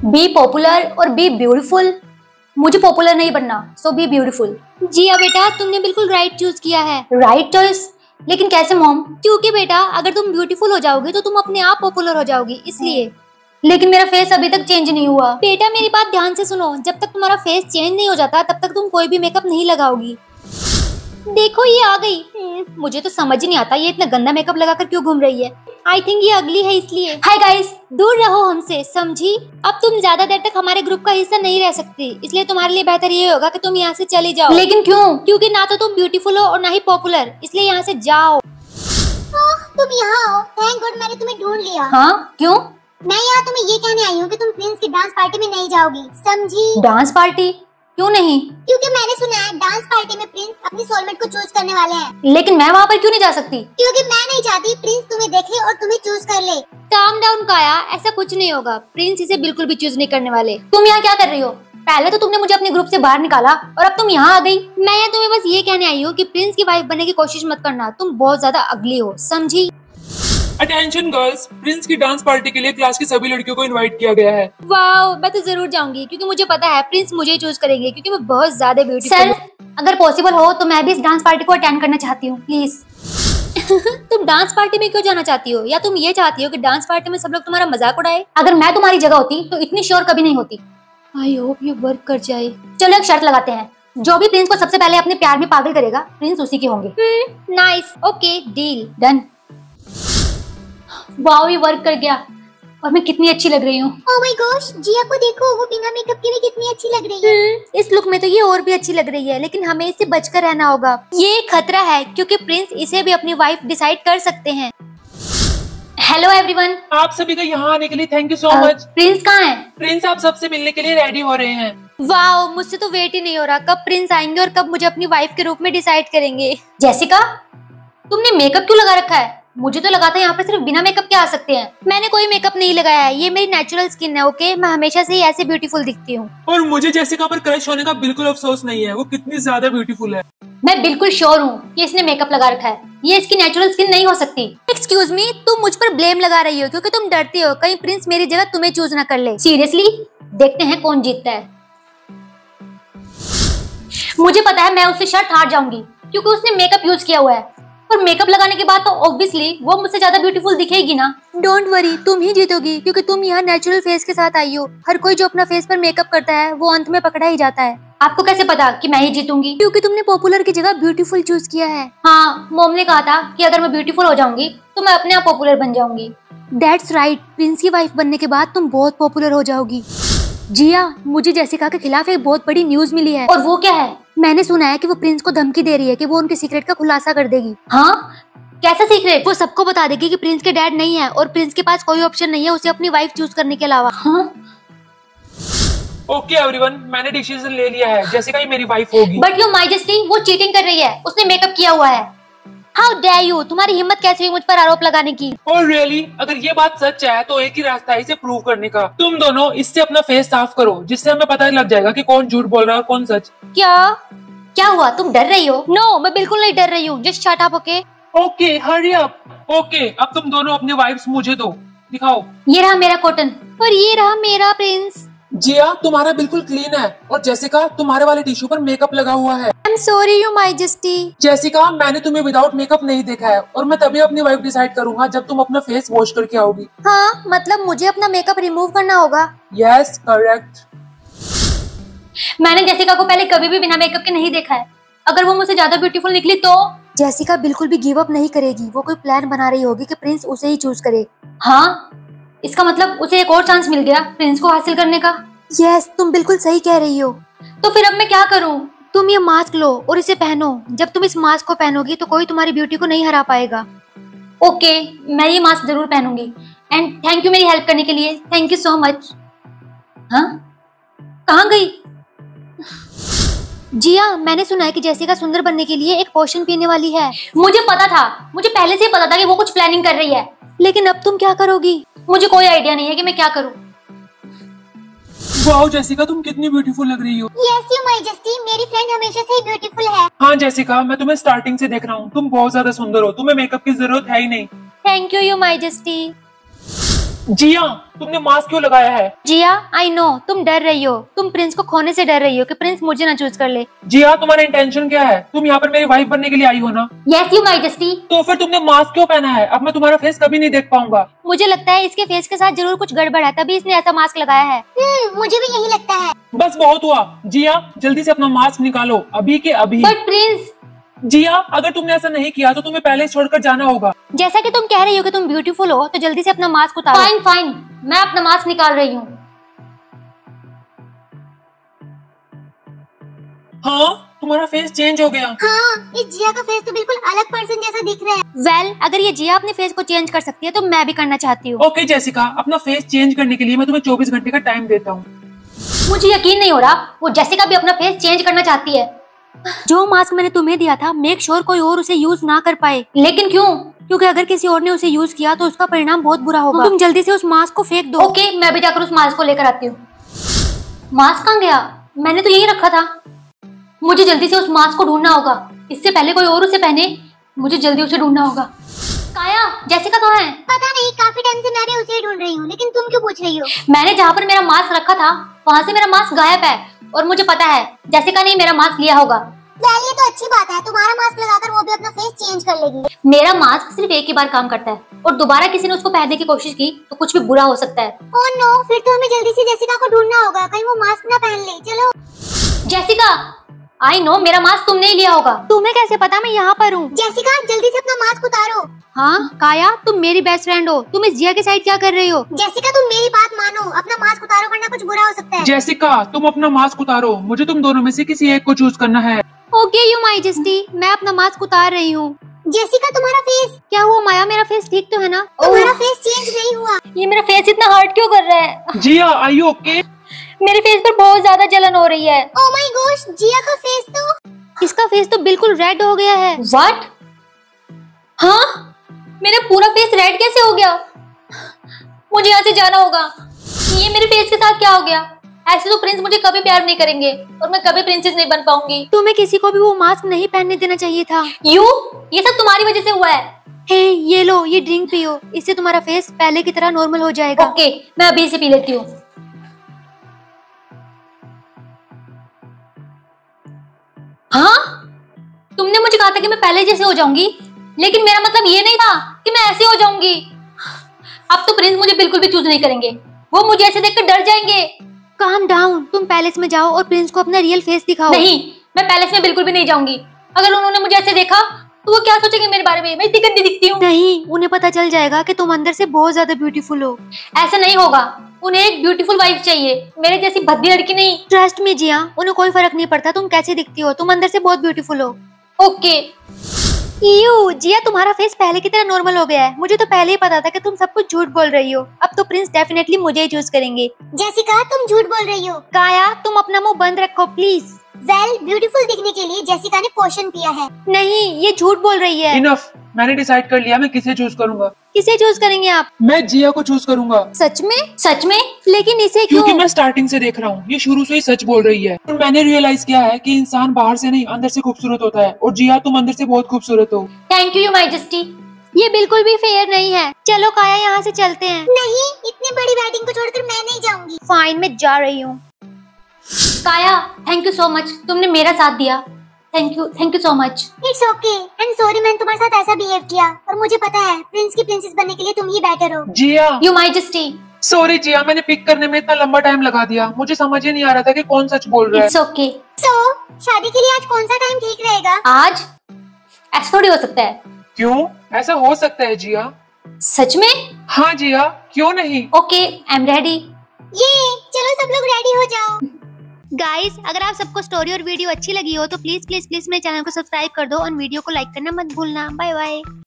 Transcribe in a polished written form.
B popular और be beautiful. मुझे popular नहीं बनना, सो बी ब्यूटीफुल। जी हाँ बेटा, तुमने बिल्कुल राइट चूज किया है। Right choice? लेकिन कैसे मॉम? क्योंकि बेटा अगर तुम ब्यूटीफुल हो जाओगे तो तुम अपने आप पॉपुलर हो जाओगी, इसलिए। लेकिन मेरा फेस अभी तक चेंज नहीं हुआ। बेटा मेरी बात ध्यान से सुनो, जब तक तुम्हारा फेस चेंज नहीं हो जाता तब तक तुम कोई भी मेकअप नहीं लगाओगी। देखो ये आ गई। मुझे तो समझ ही नहीं आता ये इतना गंदा मेकअप लगाकर क्यों घूम रही है। आई थिंक ये अगली है इसलिए। हाय गाइस, दूर रहो हमसे, समझी? अब तुम ज्यादा देर तक हमारे ग्रुप का हिस्सा नहीं रह सकती, इसलिए तुम्हारे लिए बेहतर ये होगा कि तुम यहाँ से चली जाओ। लेकिन क्यों? क्योंकि ना तो तुम ब्यूटीफुल हो और ना ही पॉपुलर, इसलिए यहाँ से जाओ। तुम यहाँ हो, थैंक गॉड मैंने तुम्हें ढूंढ लिया। हाँ क्यों? मैं यहाँ तुम्हें ये कहने आई हूँ कि तुम प्रिंस की डांस पार्टी में नहीं जाओगी, समझी? Dance party? क्यों नहीं? क्योंकि मैंने सुना है डांस पार्टी में प्रिंस अपनी सोलमेट को चूज करने वाले हैं। लेकिन मैं वहाँ पर क्यों नहीं जा सकती? क्योंकि मैं नहीं चाहती प्रिंस तुम्हें देखे और तुम्हें चूज कर ले। काम डाउन काया, ऐसा कुछ नहीं होगा। प्रिंस इसे बिल्कुल भी चूज नहीं करने वाले। तुम यहाँ क्या कर रही हो? पहले तो तुमने मुझे अपने ग्रुप से बाहर निकाला और अब तुम यहाँ आ गई। मैं यहाँ तुम्हें बस ये कहने आई हूँ कि प्रिंस की वाइफ बनने की कोशिश मत करना, तुम बहुत ज्यादा अगली हो, समझी? अटेंशन गर्ल्स, प्रिंस की डांस पार्टी के लिए क्लास की सभी लड़कियों को इनवाइट किया गया है। वाओ, मैं तो जरूर जाऊंगी क्योंकि मुझे पता है प्रिंस मुझे ही चूज करेंगे क्योंकि मैं बहुत ज्यादा ब्यूटीफुल सर, हूँ। अगर पॉसिबल हो तो मैं भी इस डांस पार्टी को अटेंड करना चाहती हूँ, प्लीज। तुम डांस पार्टी में क्यों जाना चाहती हो? या तुम ये चाहती हो कि डांस पार्टी में सब लोग तुम्हारा मजाक उड़ाए? अगर मैं तुम्हारी जगह होती तो इतनी श्योर कभी नहीं होती। आई होप ये वर्क कर जाए। चलो एक शर्त लगाते हैं, जो भी प्रिंस को सबसे पहले अपने प्यार में पागल करेगा प्रिंस उसी के होंगे। Nice, okay deal done. Wow, ये वर्क कर गया और मैं कितनी अच्छी लग रही हूँ। ओह माय गॉश, जिया को देखो, वो बिना मेकअप के भी कितनी अच्छी लग रही है। इस लुक में तो ये और भी अच्छी लग रही है, लेकिन हमें इससे बचकर रहना होगा। ये खतरा है क्योंकि प्रिंस इसे भी अपनी वाइफ डिसाइड कर सकते हैं। Hello everyone. आप सभी का यहाँ आने के लिए thank you so much. Prince कहाँ है? प्रिंस आप सबसे मिलने के लिए रेडी हो रहे हैं। वाओ, मुझसे तो वेट ही नहीं हो रहा कब प्रिंस आएंगे और कब मुझे अपनी वाइफ के रूप में डिसाइड करेंगे। जेसिका, तुमने मेकअप क्यों लगा रखा है? मुझे तो लगा था यहाँ पे सिर्फ बिना मेकअप के आ सकते हैं। मैंने कोई मेकअप नहीं लगाया है, ये मेरी नेचुरल स्किन है, ओके? मैं हमेशा से ही ऐसे ब्यूटीफुल दिखती हूँ। और मुझे जेसिका पर क्रश होने का बिल्कुल अफसोस नहीं है, वो कितनी ज्यादा ब्यूटीफुल है। मैं बिल्कुल श्योर हूँ कि इसने मेकअप लगा रखा है, ये इसकी नेचुरल स्किन नहीं हो सकती। एक्सक्यूज मी, तुम मुझ पर ब्लेम लगा रही हो क्योंकि तुम डरती हो कहीं प्रिंस मेरी जगह तुम्हें चूज न कर ले। सीरियसली, देखते हैं कौन जीतता है। मुझे पता है मैं उससे शर्त हार जाऊंगी क्योंकि उसने मेकअप यूज किया हुआ है, और मेकअप लगाने के बाद तो ऑब्वियसली वो मुझसे ज्यादा ब्यूटीफुल दिखेगी ना। डोंट वरी, तुम ही जीतोगी क्योंकि तुम यहाँ नेचुरल फेस के साथ आई हो। हर कोई जो अपना फेस पर मेकअप करता है वो अंत में पकड़ा ही जाता है। आपको कैसे पता कि मैं ही जीतूंगी? क्योंकि तुमने पॉपुलर की जगह ब्यूटीफुल चूज किया है। हाँ, मॉम ने कहा था कि अगर मैं ब्यूटीफुल हो जाऊंगी तो मैं अपने आप पॉपुलर बन जाऊंगी। दैट्स राइट, प्रिंस की वाइफ बनने के बाद तुम बहुत पॉपुलर हो जाओगी। जिया, मुझे जेसिका के खिलाफ एक बहुत बड़ी न्यूज मिली है। और वो क्या है? मैंने सुना है कि वो प्रिंस को धमकी दे रही है कि वो उनके सीक्रेट का खुलासा कर देगी। हाँ, कैसा सीक्रेट? वो सबको बता देगी कि प्रिंस के डैड नहीं है और प्रिंस के पास कोई ऑप्शन नहीं है उसे अपनी वाइफ चूज करने के अलावा। हाँ? ओके एवरीवन, मैंने डिसीजन ले लिया है, जेसिका ही मेरी वाइफ होगी। बट योर माजेस्टी, वो चीटिंग कर रही है, उसने मेकअप किया हुआ है। हाउ डेयर यू, तुम्हारी हिम्मत कैसे हुई मुझ पर आरोप लगाने की? और रियली, अगर ये बात सच है तो एक ही रास्ता है इसे प्रूव करने का। तुम दोनों इससे अपना फेस साफ करो, जिससे हमें पता लग जाएगा कि कौन झूठ बोल रहा है और कौन सच। क्या हुआ? तुम डर रही हो? नो, मैं बिल्कुल नहीं डर रही हूँ। Just shut up, okay? Okay hurry up. Okay, अब तुम दोनों अपनी वाइफ्स मुझे दो, दिखाओ। ये रहा मेरा कॉटन और ये रहा मेरा प्रिंस। जिया, तुम्हारा बिल्कुल क्लीन है, और जेसिका तुम्हारे वाले टिश्यू पर मेकअप लगा हुआ है। I am sorry your majesty. Jessica, मैंने तुम्हें विदाउट मेकअप नहीं देखा है, और मैं तभी अपनी वाइफ डिसाइड करूंगा जब तुम अपना फेस वॉश करके आओगी। हाँ, मतलब मुझे अपना मेकअप रिमूव करना होगा। Yes correct. मैंने जेसिका को पहले कभी भी बिना मेकअप के नहीं देखा है। अगर वो मुझसे ज्यादा ब्यूटीफुल निकली तो? जेसिका बिल्कुल भी गिव अप नहीं करेगी, वो कोई प्लान बना रही होगी कि प्रिंस उसे ही चूज करे। हाँ, इसका मतलब उसे एक और चांस मिल गया प्रिंस को हासिल करने का। यस, तुम बिल्कुल सही कह रही हो। तो फिर अब मैं क्या करूँ? तुम ये मास्क लो और इसे पहनो। जब तुम इस मास्क को पहनोगी तो कोई तुम्हारी ब्यूटी को नहीं हरा पाएगा। ओके, मैं ये मास्क जरूर पहनूंगी। एंड थैंक यू मेरी हेल्प करने के लिए, थैंक यू सो मच। हाँ, कहाँ गई? जिया, मैंने सुना है कि जेसिका सुंदर बनने के लिए एक पोशन पीने वाली है। मुझे पता था, मुझे पहले से ही पता था कि वो कुछ प्लानिंग कर रही है। लेकिन अब तुम क्या करोगी? मुझे कोई आइडिया नहीं है कि मैं क्या करूँ। वाओ जेसिका, तुम कितनी ब्यूटीफुल लग रही हो। यस योर माजेस्टी, मेरी फ्रेंड हमेशा से ही ब्यूटीफुल है। हाँ जेसिका, मैं तुम्हें स्टार्टिंग से देख रहा हूँ, तुम बहुत ज्यादा सुंदर हो, तुम्हें मेकअप की जरूरत है ही नहीं। Thank you your majesty. Jiya, तुमने मास्क क्यों लगाया है? जिया, आई नो तुम डर रही हो, तुम प्रिंस को खोने से डर रही हो कि प्रिंस मुझे ना चूज कर ले। जिया, तुम्हारा इंटेंशन क्या है? तुम यहाँ पर मेरी वाइफ बनने के लिए आई हो ना? Yes you majesty. तो फिर तुमने मास्क क्यों पहना है? अब मैं तुम्हारा फेस कभी नहीं देख पाऊंगा। मुझे लगता है इसके फेस के साथ जरूर कुछ गड़बड़ है, तभी इसने ऐसा मास्क लगाया है। मुझे भी यही लगता है। बस बहुत हुआ। जिया, जल्दी से अपना मास्क निकालो, अभी के अभी। But Prince. जिया, अगर तुमने ऐसा नहीं किया तो तुम्हें पहले ही छोड़कर जाना होगा। जैसा कि तुम कह रही हो कि तुम ब्यूटीफुल हो, तो जल्दी से अपना मास्क उतारो। फाइन फाइन, मैं अपना मास्क निकाल रही हूँ। हाँ, तुम्हारा फेस चेंज हो गया। हाँ, इस जिया का फेस तो बिल्कुल अलग पर्सन जैसा दिख रहा है। वेल, अगर ये जिया अपने फेस को चेंज कर सकती है तो मैं भी करना चाहती हूँ। ओके जेसिका, अपना फेस चेंज करने के लिए मैं तुम्हें 24 घंटे का टाइम देता हूँ। मुझे यकीन नहीं हो रहा, वो जेसिका भी अपना फेस चेंज करना चाहती है। जो मास्क मैंने तुम्हें दिया था, मेक श्योर कोई और उसे यूज ना कर पाए। लेकिन क्यों? क्योंकि अगर किसी और ने उसे यूज किया तो उसका परिणाम बहुत बुरा होगा। तुम जल्दी से उस मास्क को फेंक दो। ओके, मैं भी जाकर उस मास्क को लेकर आती हूँ। मास्क कहाँ गया? मैंने तो यही रखा था। मुझे जल्दी से उस मास्क को ढूंढना होगा, इससे पहले कोई और उसे पहने। मुझे जल्दी उसे ढूंढना होगा। काया, जेसिका कहाँ है? पता नहीं, काफी टाइम से मैं भी उसे ही ढूंढ रही हूँ, लेकिन तुम क्यों पूछ रही हो? मैंने जहाँ पर मेरा मास्क रखा था वहाँ से मेरा मास्क गायब है, और मुझे पता है जेसिका ने मेरा मास्क लिया होगा। वेल, ये तो अच्छी बात है, तुम्हारा मास्क लगाकर वो भी अपना फेस चेंज कर लेगी। मेरा मास्क सिर्फ एक ही बार काम करता है, और दोबारा किसी ने उसको पहनने की कोशिश की तो कुछ भी बुरा हो सकता है। ओह नो, फिर तो हमें जल्दी से जेसिका को ढूंढना होगा, कहीं वो मास्क ना पहन ले। चलो। जेसिका, आई नो मेरा मास्क तुमने ही लिया होगा। तुम्हें कैसे पता मैं यहाँ पर हूँ? जेसिका, जल्दी से अपना मास्क उतारो। हाँ काया, तुम मेरी बेस्ट फ्रेंड हो, तुम इस जिया के साइड क्या कर रही हो? जेसिका, तुम मेरी बात मानो, अपना मास्क उतारो वरना कुछ बुरा हो सकता है। जेसिका, तुम अपना मास्क उतारो, मुझे तुम दोनों में से किसी एक को चूज करना है। ओके यू मैजेस्टी, मैं अपना मास्क उतार रही हूँ। जेसिका, तुम्हारा फेस। क्या हुआ माया, मेरा फेस ठीक तो है ना? तुम्हारा फेस चेंज नहीं हुआ। ये मेरा फेस इतना हर्ट क्यों कर रहा है? Jiya, are you okay? मेरे फेस पर बहुत ज्यादा जलन हो रही है। ओह माय गॉश, जिया का फेस तो। इसका फेस तो बिल्कुल रेड हो गया है। व्हाट? हाँ, मेरा पूरा फेस रेड कैसे हो गया? मुझे यहाँ से जाना होगा। ये मेरे फेस के साथ क्या हो गया? ऐसे तो प्रिंस मुझे कभी प्यार नहीं करेंगे और मैं कभी प्रिंसेस नहीं बन पाऊंगी। तुम्हें किसी को भी वो मास्क नहीं पहनने देना चाहिए था। ये सब तुम्हारी वजह से हुआ है। हे, ये लो, ये ड्रिंक पियो, इससे तुम्हारा फेस पहले की तरह नॉर्मल हो जाएगा। ओके, मैं अभी इसे पी लेती हूँ। हाँ, तुमने मुझे कहा था कि मैं पहले जैसे हो जाऊंगी, लेकिन मेरा मतलब ये नहीं था कि मैं ऐसे हो जाऊंगी। अब तो प्रिंस मुझे बिल्कुल भी चूज नहीं करेंगे, वो मुझे ऐसे देखकर डर जाएंगे। काम डाउन, तुम पैलेस में जाओ और प्रिंस को अपना रियल फेस दिखाओ। नहीं, मैं पैलेस में बिल्कुल भी नहीं जाऊंगी। अगर उन्होंने मुझे ऐसे देखा तो वो क्या सोचेंगे मेरे बारे में? मैं इतनी गंदी दिखती हूँ। नहीं, उन्हें पता चल जाएगा कि तुम अंदर से बहुत ज्यादा ब्यूटीफुल हो। ऐसा नहीं होगा, उन्हें एक ब्यूटीफुल वाइफ चाहिए, मेरे जैसी भद्दी लड़की नहीं। ट्रस्ट मी जिया, उन्हें कोई फर्क नहीं पड़ता तुम कैसे दिखती हो, तुम अंदर से बहुत ब्यूटीफुल हो। ओके। यू जिया, तुम्हारा फेस पहले की तरह नॉर्मल हो गया है। मुझे तो पहले ही पता था कि तुम सब कुछ झूठ बोल रही हो। अब तो प्रिंस डेफिनेटली मुझे ही चूज करेंगे। जेसिका, तुम झूठ बोल रही हो। काया, तुम अपना मुंह बंद रखो प्लीज। वेल, ब्यूटीफुल दिखने के लिए जेसिका ने पोशन पिया है। नहीं, ये झूठ बोल रही है। इनफ, मैंने डिसाइड कर लिया मैं किसे चूज करूंगा। किसे चूज करेंगे आप? मैं जिया को चूज करूंगा। सच में? सच में? लेकिन इसे क्यों? क्योंकि मैं स्टार्टिंग से देख रहा हूँ, ये शुरू से ही सच बोल रही है। और मैंने रियलाइज किया है कि इंसान बाहर से नहीं अंदर से खूबसूरत होता है, और जिया तुम अंदर से बहुत खूबसूरत हो। Thank you majesty. ये बिल्कुल भी फेयर नहीं है। चलो काया, यहाँ से चलते हैं। नहीं, इतनी बड़ी वेडिंग को छोड़कर मैं नहीं जाऊंगी। फाइन, मैं जा रही हूँ। काया, थैंक यू सो मच, तुमने मेरा साथ दिया। Thank you so much. It's okay and sorry मैंने तुम्हारे साथ ऐसा बिहेव किया, और मुझे पता है प्रिंस की प्रिंसेस बनने के लिए तुम ही बेटर हो। Jiya, you majesty. Sorry Jiya, मैंने पिक करने में इतना लंबा टाइम लगा दिया, मुझे समझ ही नहीं आ रहा था कि कौन सच बोल रहा है। It's okay. सो शादी के लिए आज कौन सा टाइम ठीक रहेगा? आज ऐसा थोड़ी हो सकता है। क्यों? ऐसा हो सकता है जिया। सच में? हाँ जिया, क्यों नहीं। Okay, I am ready. ये चलो सब लोग रेडी हो जाओ। गाइस, अगर आप सबको स्टोरी और वीडियो अच्छी लगी हो तो प्लीज प्लीज प्लीज मेरे चैनल को सब्सक्राइब कर दो और वीडियो को लाइक करना मत भूलना। Bye bye.